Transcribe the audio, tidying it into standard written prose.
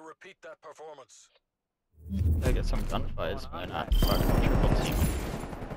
repeat that performance. I get some gunfires going on. Fucking triple team.